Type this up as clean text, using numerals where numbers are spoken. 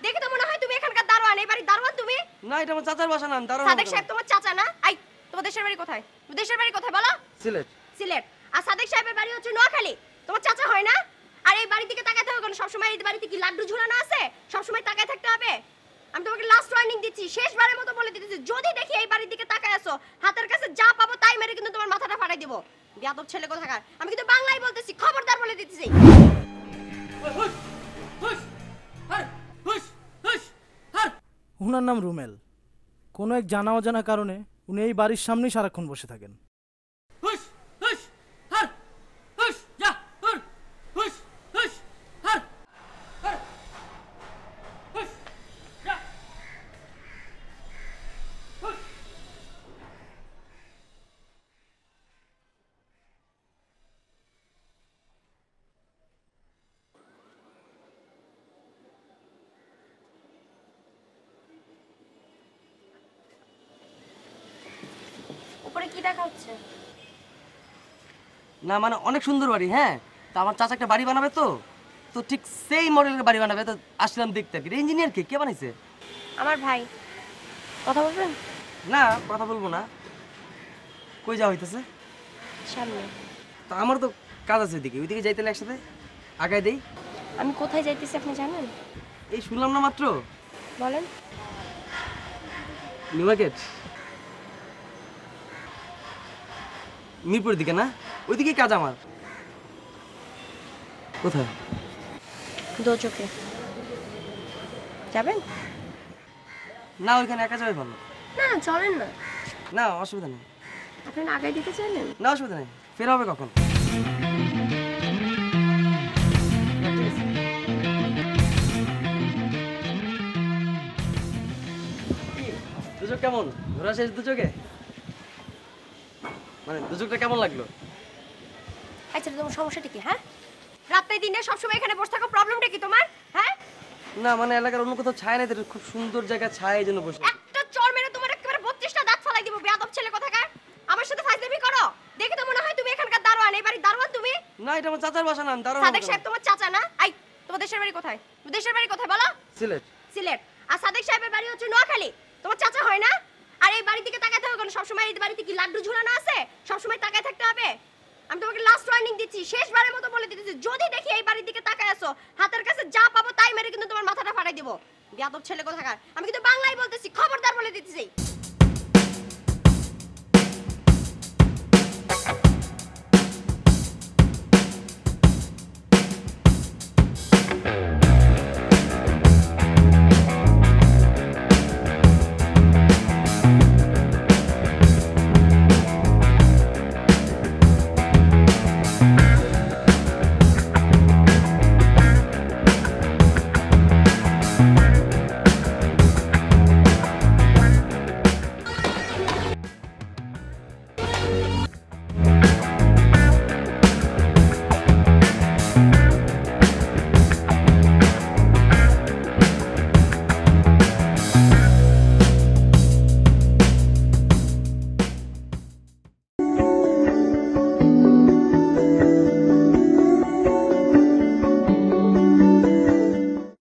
দেখে তো মনে হয় তুমি এখানকার দারোয়ান। এই বাড়ির দারোয়ান তুমি? না, এটা আমার চাচার বাসা না, আমি দারোয়ান। সাদেক সাহেব তোমার চাচা না? আই, তোমার দেশের বাড়ি কোথায়? তোমার দেশের বাড়ি কোথায় বলো? সিলেট। সিলেট। আর সাদেক সাহেবের বাড়ি হচ্ছে নোয়াখালী। তোমার চাচা হয় না? আর এই বাড়ির দিকে তাকাতে হবে কেন? সবসময় এই বাড়িতে কি লাড্ডু ঝুলানো আছে? সবসময় তাকায় থাকতে হবে? আমি তোমাকে লাস্ট ওয়ার্নিং দিচ্ছি, শেষবারের মতো বলে দিতেছি, যদি দেখি এই বাড়ির দিকে তাকায় আসো, হাতের কাছে যা পাবো তাই মেরে কিন্তু তোমার মাথাটা ফাটাই দেব। বেয়াদব ছেলে কোথাকার। আমি কিন্তু বাংলায় বলতেছি, খবরদার বলে দিতেছি। ওনার নাম রুমেল। কোনো এক জানা অজানা কারণে উনি এই বাড়ির সামনেই সারাক্ষণ বসে থাকেন। উপরে কি দেখা হচ্ছে? না মানে অনেক সুন্দর বাড়ি। হ্যাঁ, তা আমার চাচা একটা বাড়ি বানাবে, তো তো ঠিক সেই মডেলের বাড়ি বানাবে, তো আসলাম দেখতে। কি ইঞ্জিনিয়ার কে বানাইছে? আমার ভাই। কথা বলবেন? না, কথা বলবো না। কই যাওয়া হইতেছে? সামনে। তা আমার তো কাজ আছে ওইদিকে, ওইদিকে যাইতে একসাথে আগায় দেই। আমি কোথায় যাইতেছি আপনি জানেন? এই শুনলাম না মাত্র। বলেন। নিউ মার্কেট, মিরপুরের দিকে না? ওইদিকে কাজ আমার। কোথায়? দোচকে যাবেন? না, ওইখানে একা যাবে ভালো। না চলেন না। না, অসুবিধা নেই। আপনি আগে দিতে চাইলেন? না, অসুবিধা নেই। ফের হবে কখন? দুচোখ কেমন? ঘোরা শেষ দুচোখে? মানে দুচোখটা কেমন লাগলো? আচ্ছা, তোমার সমস্যাটা কি? হ্যাঁ, রাতে দিনে সবসময় এখানে বসে থাকো, প্রবলেমটা কি তোমার? হ্যাঁ, না মানে এলাকার অন্য কোথাও ছায় নাই, তো খুব সুন্দর জায়গা, ছায়, এই জন্য বসে। একটা চড় মেরে তোমার একেবারে 32টা দাঁত ফালাই দিব, বেয়াদব ছেলে কোথাকার। আমার সাথে ফাজলামি করো? দেখে তো মনে হয় তুমি এখানকার দারোয়ান। এই বাড়ির দারোয়ান তুমি? না, এটা আমার চাচার বাসা না, আমি দারোয়ান। সাদেক সাহেব তোমার চাচা না? আই, তোমার দেশের বাড়ি কোথায়? তোমার দেশের বাড়ি কোথায় বলো? সিলেট। সিলেট। আর সাদেক সাহেবের বাড়ি হচ্ছে নোয়াখালী। তোমার চাচা হয় না? আর এই বাড়ির দিকে তাকাতে হবে কেন? সবসময় এই বাড়িতে কি লাড্ডু ঝুলানো আছে? সবসময় তাকায় থাকতে হবে? আমি তোমাকে লাস্ট ওয়ার্নিং দিচ্ছি, শেষবারের মতো বলে দিতেছি, যদি দেখি এই বাড়ির দিকে তাকায় আসো, হাতের কাছে যা পাবো তাই মেরে কিন্তু তোমার মাথাটা ফাটাই দেব। বেয়াদব ছেলে কোথাকার। আমি কিন্তু বাংলায় বলতেছি, খবরদার বলে দিতেছি।